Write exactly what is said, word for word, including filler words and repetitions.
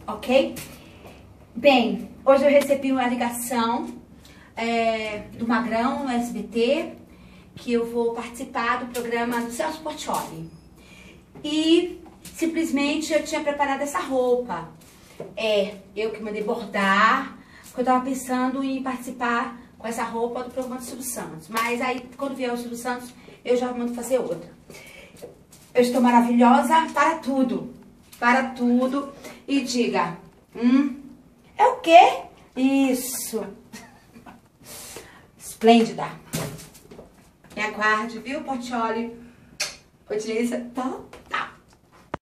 ok? Bem, hoje eu recebi uma ligação é, do Magrão, no S B T, que eu vou participar do programa do Celso Portiolli. E simplesmente eu tinha preparado essa roupa. É, eu que mandei bordar, porque eu tava pensando em participar com essa roupa do programa do Silvio Santos. Mas aí, quando vier o Silvio Santos, eu já mando fazer outra. Eu estou maravilhosa para tudo. Para tudo. E diga, hum, é o quê? Isso. Esplêndida. Me aguarde, viu, Portiolli? Audiência top.